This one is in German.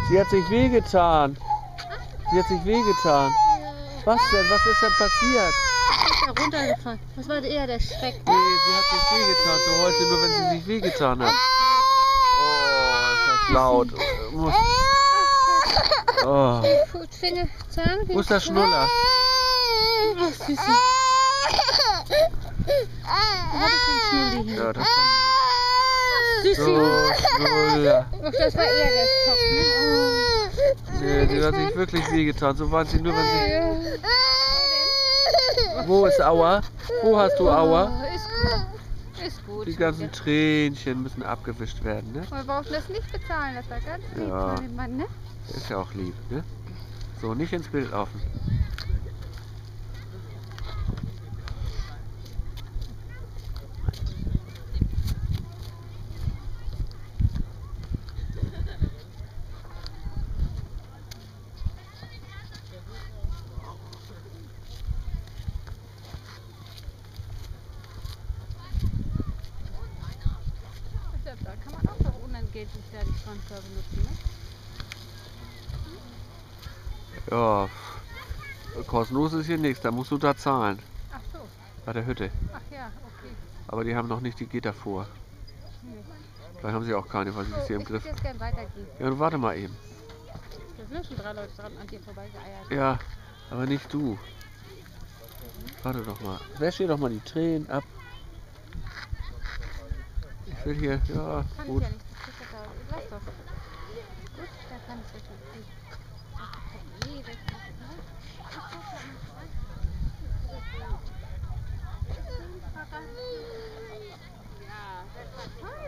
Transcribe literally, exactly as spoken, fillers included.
Sie hat sich wehgetan. Sie hat sich wehgetan. Was denn? Was ist denn passiert? Ist da runtergefallen. Das war eher der Schreck. Nee, sie hat sich wehgetan. So heute nur, wenn sie sich wehgetan hat. Oh, ist das laut. Muss- Oh. Fußfinger, Zahn. Wo ist der Schnuller? Ach, Süßi. Wo hat es den Schnulli hin? Ja, das Süßi. war so Schnuller. Ach, das war eher der Schock, ne? Oh. Nee, sie hat sich wirklich wehgetan. So waren sie nur, wenn sie... Ja. Wo ist Aua? Wo hast du Aua? Oh, ist gut. Ist gut. Die ganzen Tränchen müssen abgewischt werden, ne? Wir brauchen das nicht bezahlen, das war ganz lieb Ja. von dem Mann, ne? Ist ja auch lieb, ne? So, nicht ins Bild laufen. Da kann man auch noch unentgeltlich da die Strandkörbe benutzen, ne? Ja, kostenlos ist hier nichts, da musst du da zahlen. Ach so. Bei der Hütte. Ach ja, okay. Aber die haben noch nicht die Gitter vor. Nee. Vielleicht haben sie auch keine, weil sie So, das hier im ich Griff. würde jetzt gerne weitergehen. Ja, und warte mal eben. Da sind schon drei Leute dran an dir vorbeigeeiert. Ja, aber nicht du. Warte doch mal. Wäsch dir doch mal die Tränen ab. Ich will hier, ja, Kann gut. ich ja nicht. Das ist ja da. Lass doch. Gut, da kann ich das nicht. Nee, das ist nicht. Ja, das war toll.